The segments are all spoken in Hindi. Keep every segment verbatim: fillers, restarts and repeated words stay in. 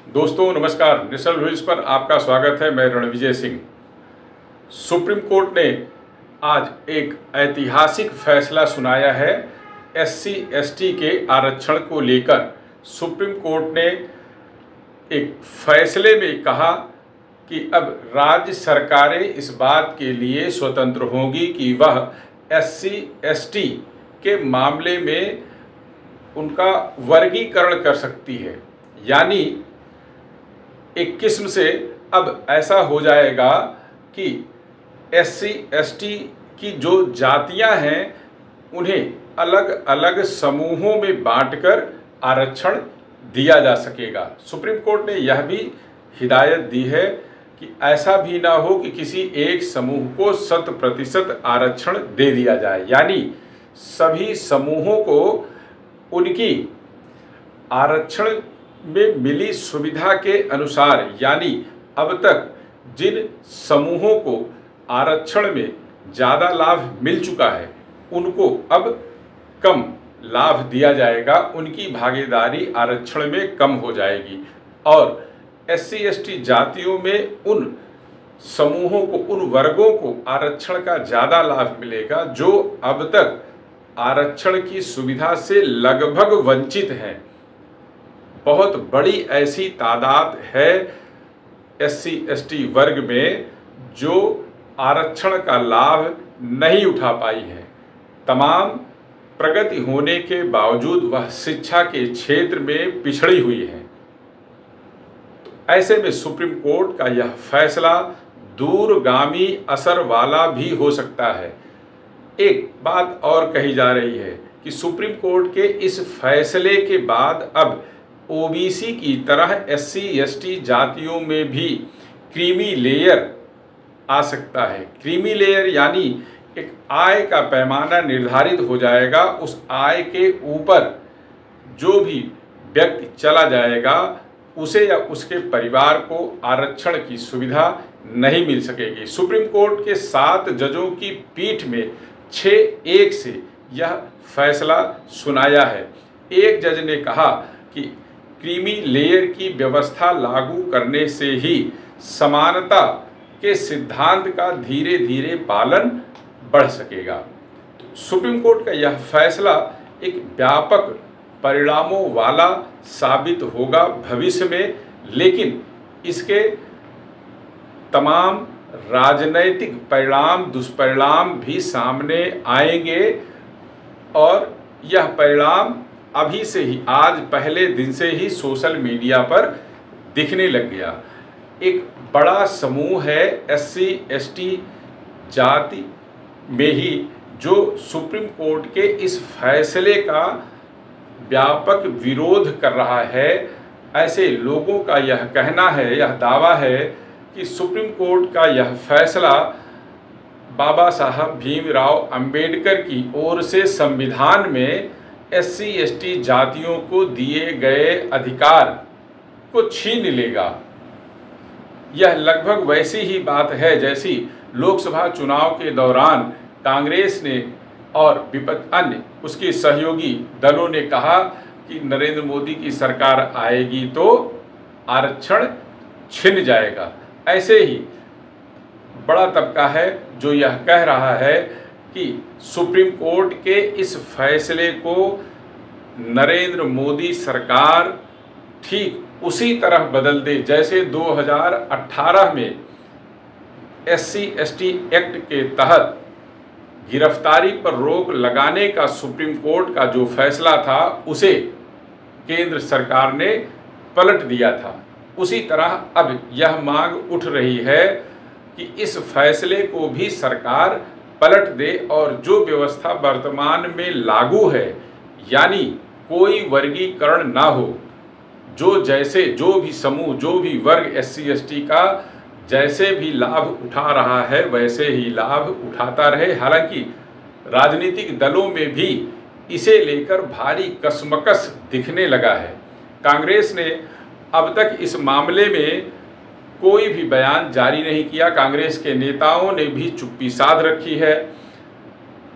दोस्तों नमस्कार, नेशनल व्यूज पर आपका स्वागत है। मैं रणविजय सिंह। सुप्रीम कोर्ट ने आज एक ऐतिहासिक फैसला सुनाया है। एससी एसटी के आरक्षण को लेकर सुप्रीम कोर्ट ने एक फैसले में कहा कि अब राज्य सरकारें इस बात के लिए स्वतंत्र होंगी कि वह एससी एसटी के मामले में उनका वर्गीकरण कर सकती है। यानी एक किस्म से अब ऐसा हो जाएगा कि एससी एसटी की जो जातियां हैं उन्हें अलग अलग समूहों में बांटकर आरक्षण दिया जा सकेगा। सुप्रीम कोर्ट ने यह भी हिदायत दी है कि ऐसा भी ना हो कि किसी एक समूह को शत प्रतिशत आरक्षण दे दिया जाए। यानी सभी समूहों को उनकी आरक्षण में मिली सुविधा के अनुसार, यानी अब तक जिन समूहों को आरक्षण में ज़्यादा लाभ मिल चुका है उनको अब कम लाभ दिया जाएगा, उनकी भागीदारी आरक्षण में कम हो जाएगी और एससी एसटी जातियों में उन समूहों को, उन वर्गों को आरक्षण का ज़्यादा लाभ मिलेगा जो अब तक आरक्षण की सुविधा से लगभग वंचित हैं। बहुत बड़ी ऐसी तादाद है एससी एसटी वर्ग में जो आरक्षण का लाभ नहीं उठा पाई है। तमाम प्रगति होने के बावजूद वह शिक्षा के क्षेत्र में पिछड़ी हुई है। तो ऐसे में सुप्रीम कोर्ट का यह फैसला दूरगामी असर वाला भी हो सकता है। एक बात और कही जा रही है कि सुप्रीम कोर्ट के इस फैसले के बाद अब ओबीसी की तरह एससी एसटी जातियों में भी क्रीमी लेयर आ सकता है। क्रीमी लेयर यानी एक आय का पैमाना निर्धारित हो जाएगा। उस आय के ऊपर जो भी व्यक्ति चला जाएगा उसे या उसके परिवार को आरक्षण की सुविधा नहीं मिल सकेगी। सुप्रीम कोर्ट के सात जजों की पीठ में छः एक से यह फैसला सुनाया है। एक जज ने कहा कि क्रीमी लेयर की व्यवस्था लागू करने से ही समानता के सिद्धांत का धीरे धीरे पालन बढ़ सकेगा। तो सुप्रीम कोर्ट का यह फैसला एक व्यापक परिणामों वाला साबित होगा भविष्य में, लेकिन इसके तमाम राजनैतिक परिणाम, दुष्परिणाम भी सामने आएंगे और यह परिणाम अभी से ही, आज पहले दिन से ही सोशल मीडिया पर दिखने लग गया। एक बड़ा समूह है एससी एसटी जाति में ही जो सुप्रीम कोर्ट के इस फैसले का व्यापक विरोध कर रहा है। ऐसे लोगों का यह कहना है, यह दावा है कि सुप्रीम कोर्ट का यह फैसला बाबा साहब भीमराव अंबेडकर की ओर से संविधान में एससी एसटी जातियों को दिए गए अधिकार को छीन लेगा। यह लगभग वैसी ही बात है जैसी लोकसभा चुनाव के दौरान कांग्रेस ने और विपक्ष अन्य उसके सहयोगी दलों ने कहा कि नरेंद्र मोदी की सरकार आएगी तो आरक्षण छिन जाएगा। ऐसे ही बड़ा तबका है जो यह कह रहा है कि सुप्रीम कोर्ट के इस फैसले को नरेंद्र मोदी सरकार ठीक उसी तरह बदल दे जैसे दो हज़ार अठारह में एससी एसटी एक्ट के तहत गिरफ्तारी पर रोक लगाने का सुप्रीम कोर्ट का जो फैसला था उसे केंद्र सरकार ने पलट दिया था। उसी तरह अब यह मांग उठ रही है कि इस फैसले को भी सरकार पलट दे और जो व्यवस्था वर्तमान में लागू है, यानी कोई वर्गीकरण ना हो, जो जैसे जो भी समूह, जो भी वर्ग एससी एसटी का जैसे भी लाभ उठा रहा है वैसे ही लाभ उठाता रहे। हालांकि राजनीतिक दलों में भी इसे लेकर भारी कसमकस दिखने लगा है। कांग्रेस ने अब तक इस मामले में कोई भी बयान जारी नहीं किया। कांग्रेस के नेताओं ने भी चुप्पी साध रखी है।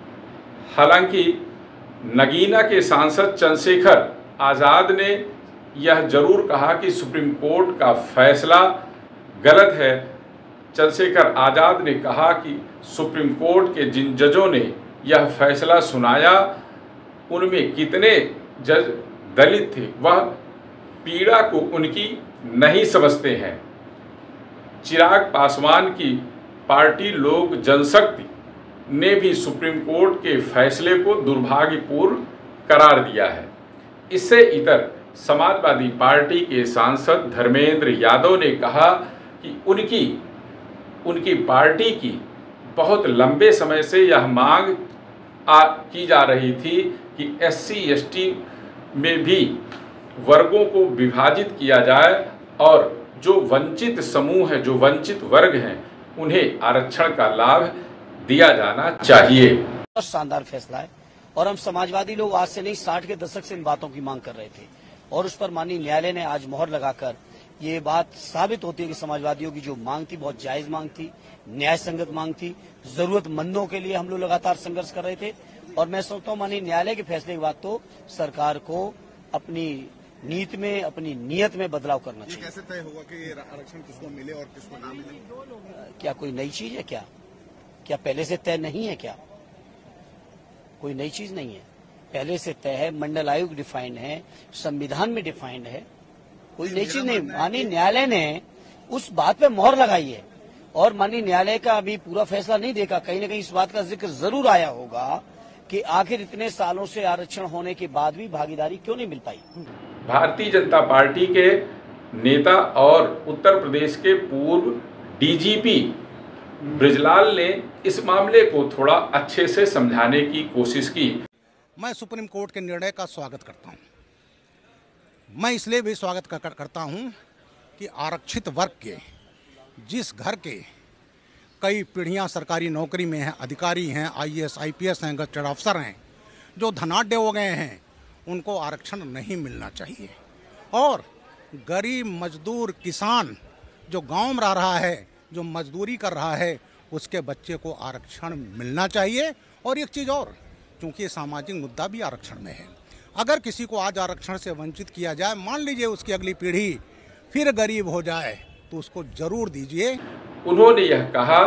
हालांकि नगीना के सांसद चंद्रशेखर आज़ाद ने यह जरूर कहा कि सुप्रीम कोर्ट का फैसला गलत है। चंद्रशेखर आज़ाद ने कहा कि सुप्रीम कोर्ट के जिन जजों ने यह फैसला सुनाया उनमें कितने जज दलित थे, वह पीड़ा को उनकी नहीं समझते हैं। चिराग पासवान की पार्टी लोक जनशक्ति ने भी सुप्रीम कोर्ट के फैसले को दुर्भाग्यपूर्ण करार दिया है। इससे इतर समाजवादी पार्टी के सांसद धर्मेंद्र यादव ने कहा कि उनकी उनकी पार्टी की बहुत लंबे समय से यह मांग आ, की जा रही थी कि एससी एसटी में भी वर्गों को विभाजित किया जाए और जो वंचित समूह है, जो वंचित वर्ग हैं, उन्हें आरक्षण का लाभ दिया जाना चाहिए। बहुत शानदार फैसला है और हम समाजवादी लोग आज से नहीं साठ के दशक से इन बातों की मांग कर रहे थे और उस पर माननीय न्यायालय ने आज मोहर लगाकर ये बात साबित होती है कि समाजवादियों की जो मांग थी बहुत जायज मांग थी, न्याय संगत मांग थी। जरूरतमंदों के लिए हम लोग लगातार संघर्ष कर रहे थे और मैं सोचता हूँ माननीय न्यायालय के फैसले के बाद तो सरकार को अपनी नीति में, अपनी नीयत में बदलाव करना चाहिए। कैसे तय होगा कि ये आरक्षण किसको मिले और किसको ना मिले? क्या कोई नई चीज है? क्या क्या पहले से तय नहीं है? क्या कोई नई चीज नहीं है, पहले से तय है। मंडल आयोग डिफाइंड है, संविधान में डिफाइंड है, कोई नई चीज नहीं। माननीय न्यायालय ने उस बात पे मोहर लगाई है और माननीय न्यायालय का अभी पूरा फैसला नहीं देखा। कहीं न कहीं इस बात का जिक्र जरूर आया होगा कि आखिर इतने सालों से आरक्षण होने के बाद भी भागीदारी क्यों नहीं मिल पाई। भारतीय जनता पार्टी के नेता और उत्तर प्रदेश के पूर्व डीजीपी ब्रिजलाल ने इस मामले को थोड़ा अच्छे से समझाने की कोशिश की। मैं सुप्रीम कोर्ट के निर्णय का स्वागत करता हूं। मैं इसलिए भी स्वागत कर, कर, करता हूं कि आरक्षित वर्ग के जिस घर के कई पीढ़ियां सरकारी नौकरी में हैं, अधिकारी हैं, आईएएस आईपीएस हैं, गजटेड अफसर हैं, जो धनाढ्य हो गए हैं, उनको आरक्षण नहीं मिलना चाहिए। और गरीब मजदूर किसान जो गांव में रह रहा है, जो मजदूरी कर रहा है, उसके बच्चे को आरक्षण मिलना चाहिए। और एक चीज़ और, क्योंकि सामाजिक मुद्दा भी आरक्षण में है, अगर किसी को आज आरक्षण से वंचित किया जाए, मान लीजिए उसकी अगली पीढ़ी फिर गरीब हो जाए, तो उसको जरूर दीजिए। उन्होंने यह कहा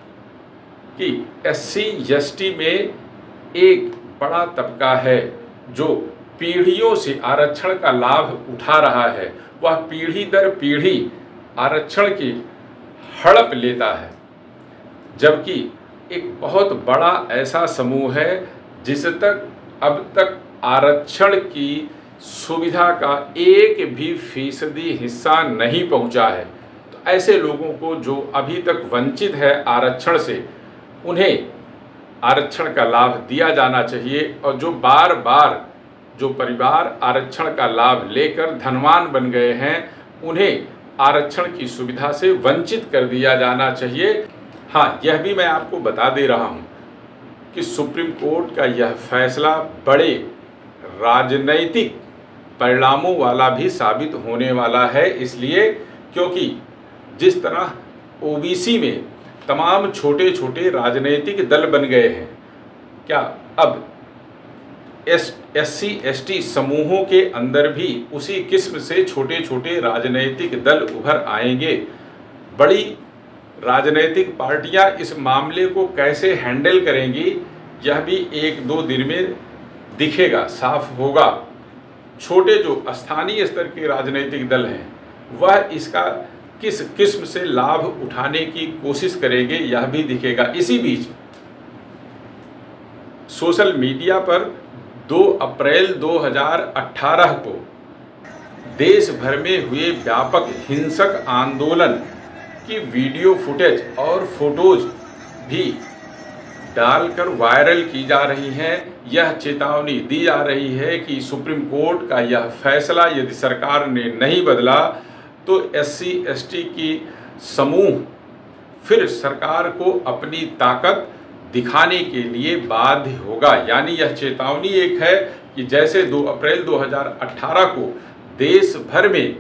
कि एससी एसटी में एक बड़ा तबका है जो पीढ़ियों से आरक्षण का लाभ उठा रहा है, वह पीढ़ी दर पीढ़ी आरक्षण की हड़प लेता है, जबकि एक बहुत बड़ा ऐसा समूह है जिस तक अब तक आरक्षण की सुविधा का एक भी फीसदी हिस्सा नहीं पहुंचा है। तो ऐसे लोगों को जो अभी तक वंचित है आरक्षण से, उन्हें आरक्षण का लाभ दिया जाना चाहिए। और जो बार बार जो परिवार आरक्षण का लाभ लेकर धनवान बन गए हैं, उन्हें आरक्षण की सुविधा से वंचित कर दिया जाना चाहिए। हाँ, यह भी मैं आपको बता दे रहा हूँ कि सुप्रीम कोर्ट का यह फैसला बड़े राजनैतिक परिणामों वाला भी साबित होने वाला है। इसलिए क्योंकि जिस तरह ओबीसी में तमाम छोटे छोटे राजनैतिक दल बन गए हैं, क्या अब एस एससी एसटी समूहों के अंदर भी उसी किस्म से छोटे छोटे राजनैतिक दल उभर आएंगे? बड़ी राजनैतिक पार्टियां इस मामले को कैसे हैंडल करेंगी, यह भी एक दो दिन में दिखेगा, साफ होगा। छोटे जो स्थानीय स्तर के राजनैतिक दल हैं, वह इसका किस किस्म से लाभ उठाने की कोशिश करेंगे, यह भी दिखेगा। इसी बीच सोशल मीडिया पर दो अप्रैल दो हज़ार अठारह को देश भर में हुए व्यापक हिंसक आंदोलन की वीडियो फुटेज और फोटोज भी डालकर वायरल की जा रही हैं। यह चेतावनी दी जा रही है कि सुप्रीम कोर्ट का यह फैसला यदि सरकार ने नहीं बदला तो एससी एसटी की समूह फिर सरकार को अपनी ताकत दिखाने के लिए बाध्य होगा। यानी यह चेतावनी एक है कि जैसे दो अप्रैल दो हज़ार अठारह को देश भर में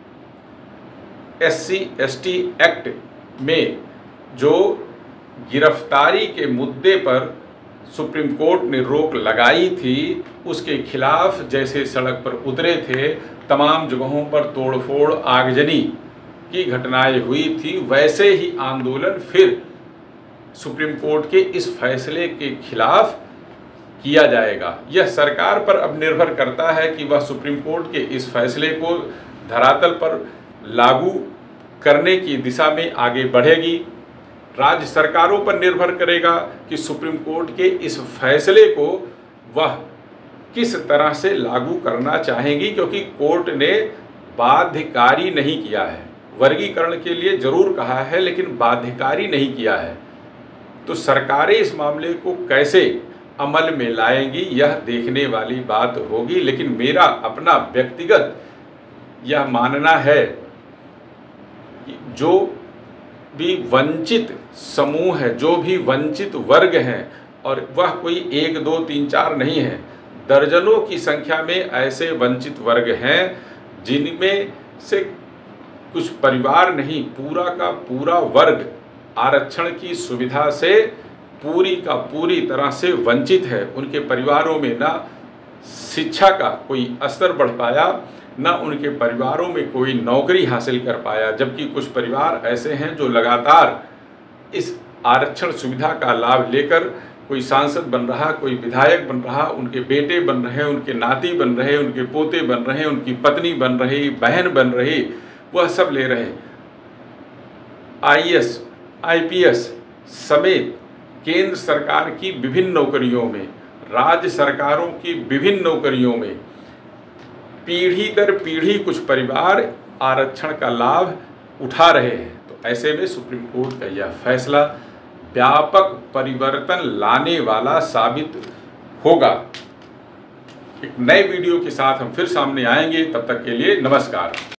एससी एसटी एक्ट में जो गिरफ्तारी के मुद्दे पर सुप्रीम कोर्ट ने रोक लगाई थी, उसके खिलाफ जैसे सड़क पर उतरे थे, तमाम जगहों पर तोड़फोड़ आगजनी की घटनाएं हुई थी, वैसे ही आंदोलन फिर सुप्रीम कोर्ट के इस फैसले के खिलाफ किया जाएगा। यह सरकार पर अब निर्भर करता है कि वह सुप्रीम कोर्ट के इस फैसले को धरातल पर लागू करने की दिशा में आगे बढ़ेगी। राज्य सरकारों पर निर्भर करेगा कि सुप्रीम कोर्ट के इस फैसले को वह किस तरह से लागू करना चाहेंगी, क्योंकि कोर्ट ने बाध्यकारी नहीं किया है। वर्गीकरण के लिए जरूर कहा है लेकिन बाध्यकारी नहीं किया है। तो सरकारें इस मामले को कैसे अमल में लाएंगी यह देखने वाली बात होगी। लेकिन मेरा अपना व्यक्तिगत यह मानना है कि जो भी वंचित समूह है, जो भी वंचित वर्ग हैं, और वह कोई एक दो तीन चार नहीं है, दर्जनों की संख्या में ऐसे वंचित वर्ग हैं जिनमें से कुछ परिवार नहीं, पूरा का पूरा वर्ग आरक्षण की सुविधा से पूरी का पूरी तरह से वंचित है। उनके परिवारों में ना शिक्षा का कोई स्तर बढ़ पाया, न उनके परिवारों में कोई नौकरी हासिल कर पाया, जबकि कुछ परिवार ऐसे हैं जो लगातार इस आरक्षण सुविधा का लाभ लेकर कोई सांसद बन रहा, कोई विधायक बन रहा, उनके बेटे बन रहे, उनके नाती बन रहे, उनके पोते बन रहे, उनकी पत्नी बन रही, बहन बन रही, वह सब ले रहे। I A S, I P S समेत केंद्र सरकार की विभिन्न नौकरियों में, राज्य सरकारों की विभिन्न नौकरियों में पीढ़ी दर पीढ़ी कुछ परिवार आरक्षण का लाभ उठा रहे हैं। तो ऐसे में सुप्रीम कोर्ट का यह फैसला व्यापक परिवर्तन लाने वाला साबित होगा। एक नए वीडियो के साथ हम फिर सामने आएंगे, तब तक के लिए नमस्कार।